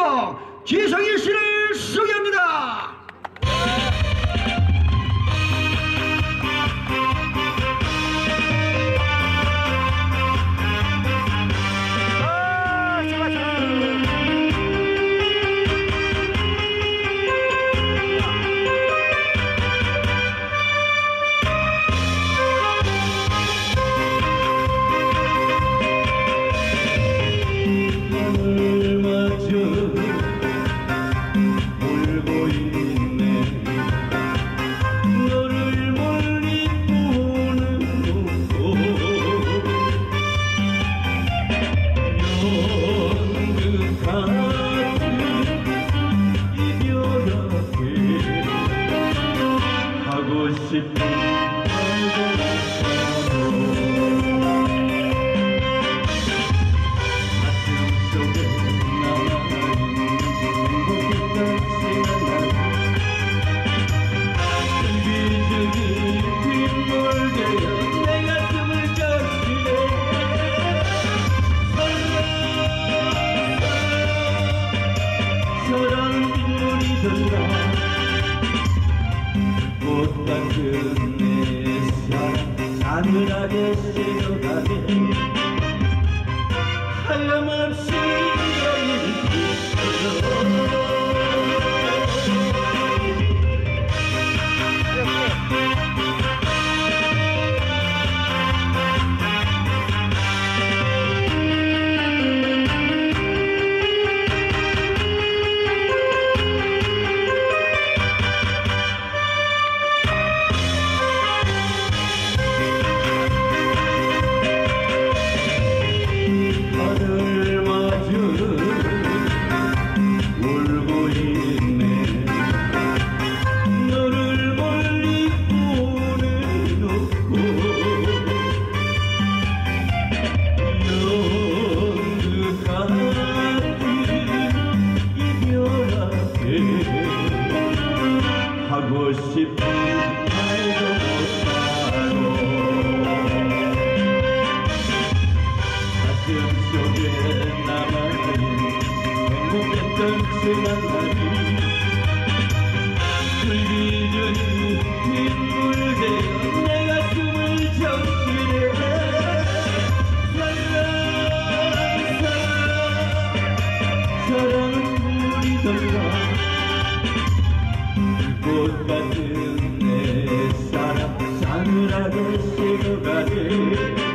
주인공 지성희 씨를 소개합니다. 꽃같은 내 사랑 하늘하게 새어가네 하염없이 여인을 비춰 하고 싶은 말도 못하고 가슴 속에 남아있는 행복했던 지난 날이 굴비주는 빗물대어 내 가슴을 적시네 사랑은 우리들과 꽃같은 내 사랑 싸늘하게 식어가네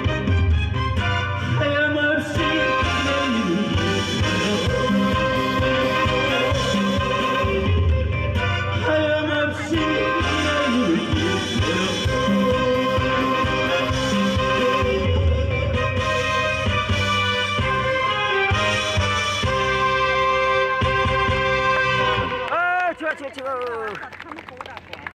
하염없이 내일을 비춰 하염없이 내일을 비춰 좋아.